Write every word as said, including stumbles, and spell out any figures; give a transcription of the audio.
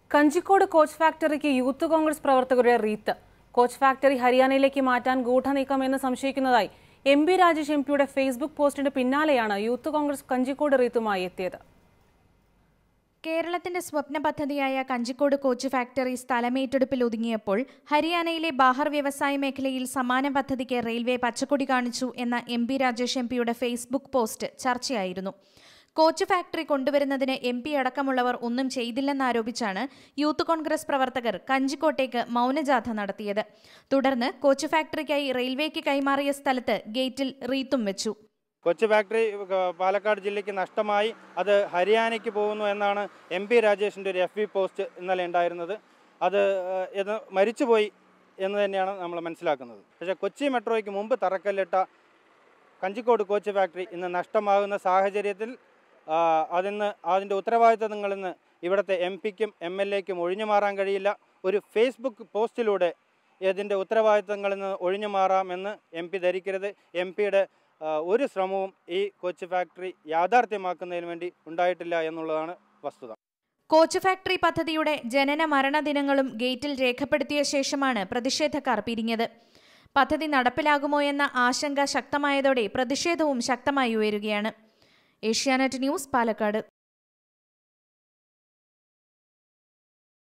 Kanjikode coach ഫാക്ടറിക്ക് youth Congress പ്രവർത്തകരുടെ wreath. Coach factory ഹരിയാനയിലേക്ക് മാറ്റാൻ ഗൂഢനീക്കമെന്ന് സംശയിക്കുന്നതായി എം പി രാജേഷ് എം പിയുടെ ഫേസ്ബുക്ക് പോസ്റ്റിന് പിന്നാലെയാണ് യൂത്ത് കോൺഗ്രസ് കഞ്ചിക്കോട് റീത്തുമായി എത്തിയത്. കേരളത്തിന്റെ സ്വപ്ന പദ്ധതിയായ കഞ്ചിക്കോട് കോച്ച് ഫാക്ടറി സ്ഥലമേറ്റെടുപ്പിൽ ഒതുങ്ങിയപ്പോൾ ഹരിയാനയിലെ ബാഹർ വ്യവസായ മേഖലയിൽ സമാന പദ്ധതിക്ക് റെയിൽവേ പച്ചക്കൊടി കാണിച്ചു എന്ന എം പി രാജേഷ് എം പിയുടെ ഫേസ്ബുക്ക് പോസ്റ്റ് ചർച്ചയായിരുന്നു. കോച്ച് ഫാക്ടറി കൊണ്ടുവരുന്നതിന് എം പി അടക്കമുള്ളവർ ഒന്നും ചെയ്തില്ലെന്നാരോപിച്ചാണ് യൂത്ത് കോൺഗ്രസ് പ്രവർത്തകർ കഞ്ചിക്കോട്ടേക്ക് മൗനജാഥ നടത്തിയത്. തുടർന്ന് കോച്ച് ഫാക്ടറിക്കായി റെയിൽവേക്ക് കൈമാറിയ സ്ഥലത്ത് ഗേറ്റിൽ റീത്തും വെച്ചു. കൊച്ചു ഫാക്ടറി പാലക്കാട് ജില്ലയ്ക്ക് നഷ്ടമായി, അത് ഹരിയാനയ്ക്ക് പോകുന്നു എന്നാണ് എം പി രാജേഷിൻ്റെ ഒരു എഫ് ബി പോസ്റ്റ് ഇന്നലെ ഉണ്ടായിരുന്നത്. അത് ഇത് മരിച്ചുപോയി എന്ന് തന്നെയാണ് നമ്മൾ മനസ്സിലാക്കുന്നത്. പക്ഷേ കൊച്ചി മെട്രോയ്ക്ക് മുമ്പ് തറക്കല്ലിട്ട കഞ്ചിക്കോട് കോച്ച് ഫാക്ടറി ഇന്ന് നഷ്ടമാകുന്ന സാഹചര്യത്തിൽ അതിന്ന് അതിൻ്റെ ഉത്തരവാദിത്തങ്ങളിൽ നിന്ന് ഇവിടുത്തെ എം പിക്കും എം എൽ എക്കും ഒഴിഞ്ഞു മാറാൻ കഴിയില്ല. ഒരു ഫേസ്ബുക്ക് പോസ്റ്റിലൂടെ ഇതിൻ്റെ ഉത്തരവാദിത്തങ്ങളിൽ നിന്ന് ഒഴിഞ്ഞു മാറാമെന്ന് എം പി ധരിക്കരുത്. എം പിയുടെ ഒരു ശ്രമവും ഈ കോച്ച് ഫാക്ടറി യാഥാർത്ഥ്യമാക്കുന്നതിന് വേണ്ടി ഉണ്ടായിട്ടില്ല എന്നുള്ളതാണ് വസ്തുത. കോച്ച് ഫാക്ടറി പദ്ധതിയുടെ ജനന മരണ ദിനങ്ങളും ഗേറ്റിൽ രേഖപ്പെടുത്തിയ ശേഷമാണ് പ്രതിഷേധക്കാർ പിരിഞ്ഞത്. പദ്ധതി നടപ്പിലാകുമോ എന്ന ആശങ്ക ശക്തമായതോടെ പ്രതിഷേധവും ശക്തമായി ഉയരുകയാണ്. ഏഷ്യാനെറ്റ് ന്യൂസ്, പാലക്കാട്.